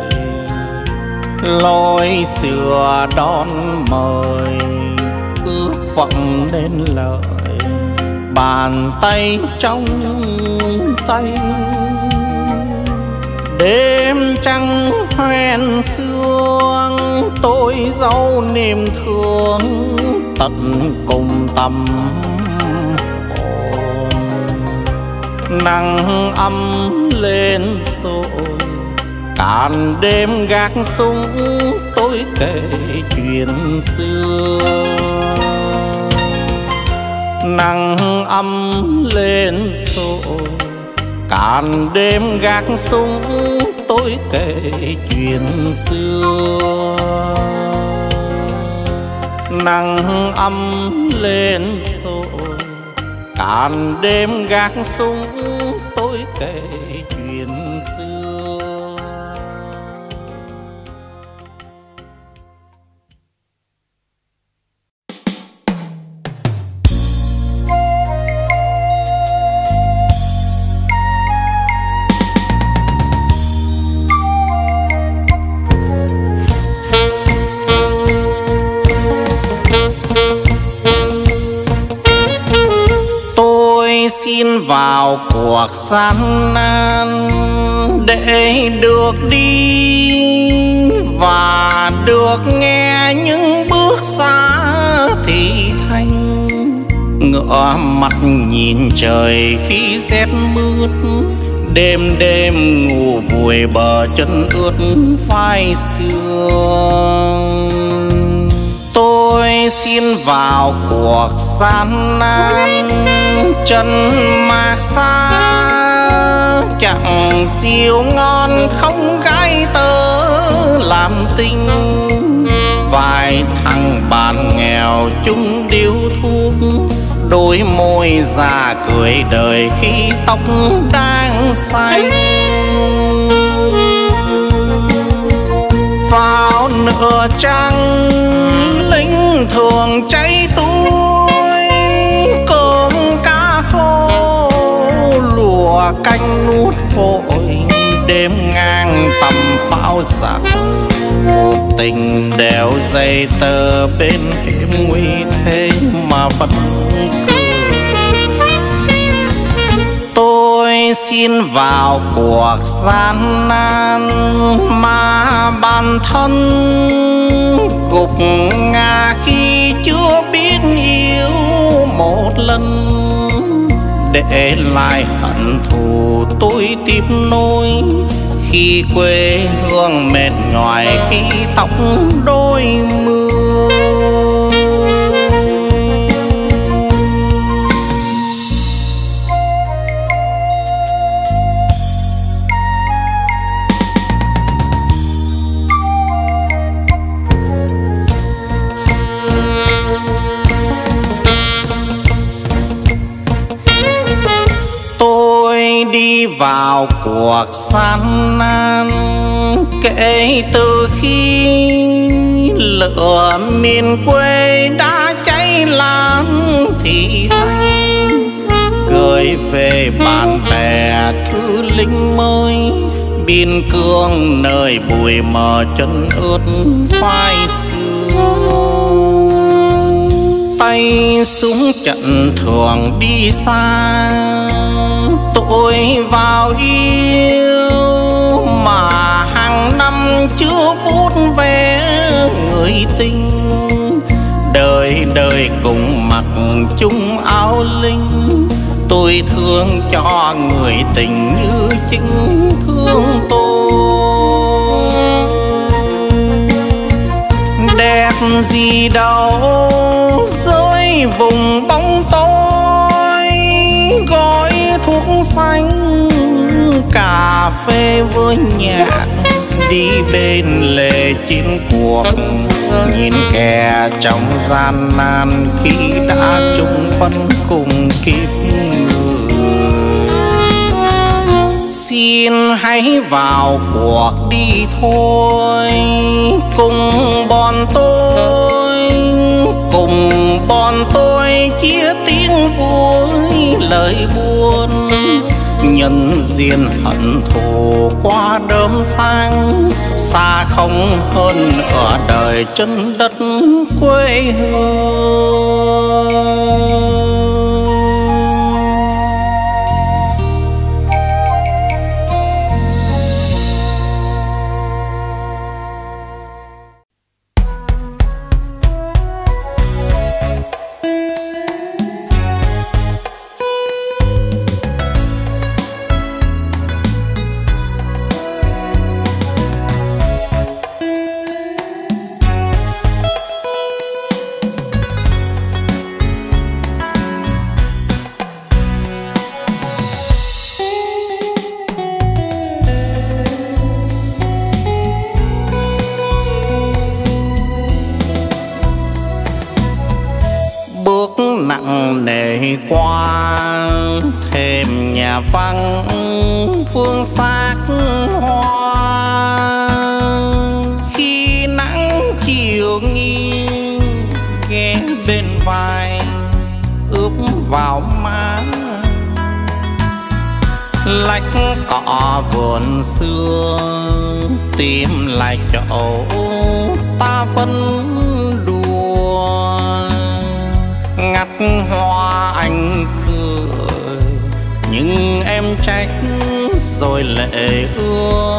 lối xưa đón mời ước vọng đến lời, bàn tay trong tay. Đêm trăng hoen sương tôi dấu niềm thương tận cùng tâm hồn. Nắng ấm lên rồi cạn đêm gác súng tôi kể chuyện xưa. Nắng ấm lên rồi cạn đêm gác súng tôi kể chuyện xưa. Nắng ấm lên rồi cạn đêm gác súng tôi kể chuyện xưa. Xin vào cuộc gian nan để được đi và được nghe những bước xa thì thanh. Ngửa mặt nhìn trời khi rét mướt, đêm đêm ngủ vùi bờ chân ướt vai sương. Tôi xin vào cuộc gian nan chân mạc xa, chẳng siêu ngon không gái tớ làm tình. Vài thằng bạn nghèo chung điếu thuốc, đôi môi già cười đời khi tóc đang xanh. Vào nửa trăng linh thường cháy túi, cơm cá khô lùa canh nuốt vội. Đêm ngang tầm pháo giặc, một tình đèo dây tơ bên hiểm nguy thế mà vẫn cười. Tôi xin vào cuộc gian nan mà bản thân gục ngã khi chưa biết yêu một lần. Để lại hận thù tôi tiếp nối khi quê hương mệt nhoài, khi tóc đôi mưa. Đi vào cuộc gian nan kể từ khi lửa miền quê đã cháy lan thì thanh. Gửi về bạn bè thư lính mới, biên cương nơi bụi mờ chân ướt vai sương. Tay súng trận thường đi xa, tôi vào yêu mà hàng năm chưa vút về người tình. Đời đời cùng mặc chung áo linh, tôi thương cho người tình như chính thương tôi. Đẹp gì đâu rơi vùng bóng tối, gói thuốc xanh cà phê với nhạc, đi bên lề lệ chiến cuộc, nhìn kẻ trong gian nan khi đã chung phân cùng kiếp người. Xin hãy vào cuộc đi thôi, cùng bọn tôi, cùng bọn tôi chia tiếng vui lời buồn, nhân duyên hận thù qua đơm sang, xa không hơn ở đời chân đất quê hương. Nặng nề qua thềm nhà vắng phương xác hoa, khi nắng chiều nghiêng ghé bên vai ướp vào má, lách cỏ vườn xưa tìm lại chỗ ta vẫn đùa, ngắt hoa anh cười nhưng em trách rồi lệ ứa.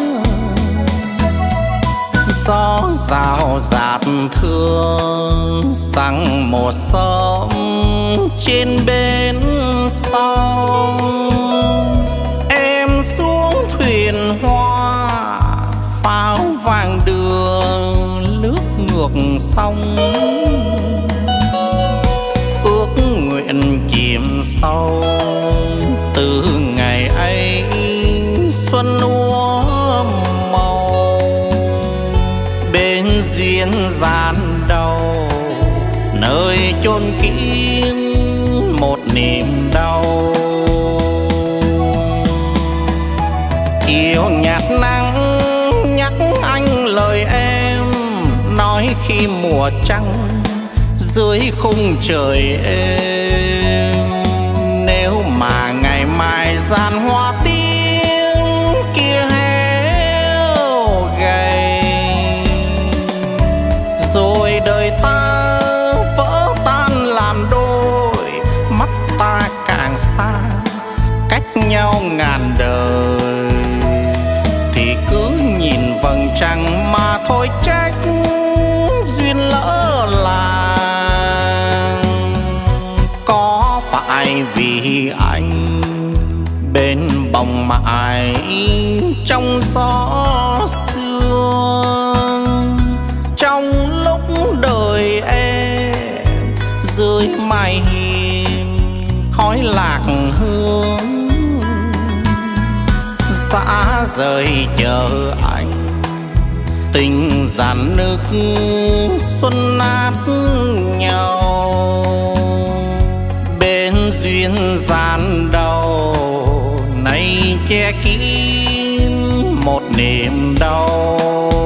Gió rào rạt thương sang một sớm trên bến sông, em xuống thuyền hoa pháo vàng đường lướt ngược sông, nguyện chìm sâu từ ngày ấy xuân úa màu, bên duyên gian đầu nơi chôn kín một niềm đau. Chiều nhạt nắng nhắc anh lời em nói khi mùa trăng dưới khung trời êm, nếu mà ngày mai gian hoa tím kia héo gầy, rồi đời ta vỡ tan làm đôi, mắt ta càng xa cách nhau ngàn đời, thì cứ nhìn vầng trăng mà thôi trách duyên lỡ là. Phải vì anh bên bóng mãi trong gió sương, trong lúc đời em dưới mây hiền khói lạc hương, dã rời chờ anh tình giàn nước xuân nát nhau, duyên gian đầu nay che kín một niềm đau.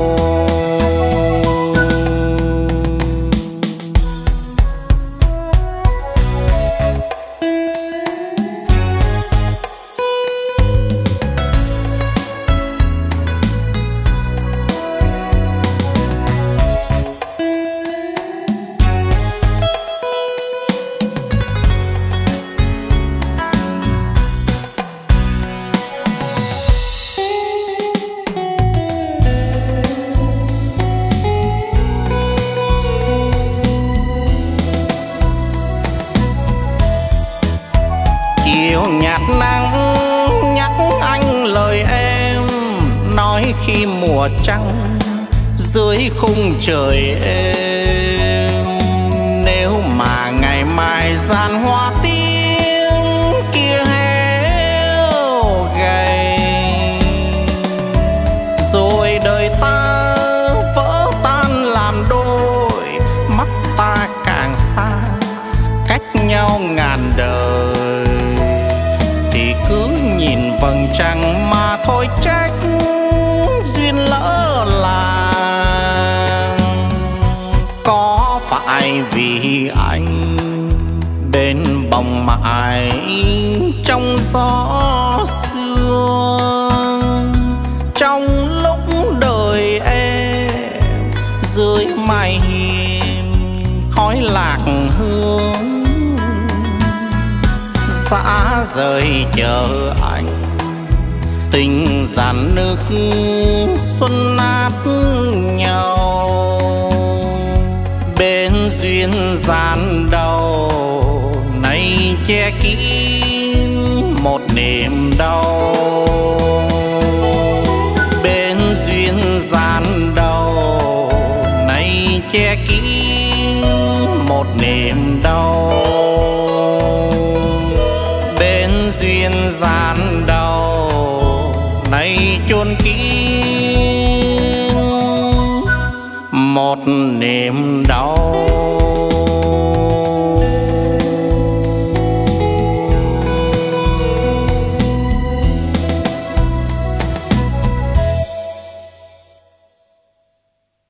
Nhạt nắng nhắc anh lời em nói khi mùa trăng dưới khung trời êm, nếu mà ngày mai gian hoa tím kia héo gầy, rồi đời ta bồng mãi trong gió sương. Trong lúc đời em dưới mây hiền khói lạc hương, xa rời chờ anh tình giàn nước xuân nát nhau. Bên duyên gian đầu nay che kín một niềm đau. Bên duyên gian đầu nay che kín một niềm đau. Bên duyên gian đầu nay chôn kín một niềm đau.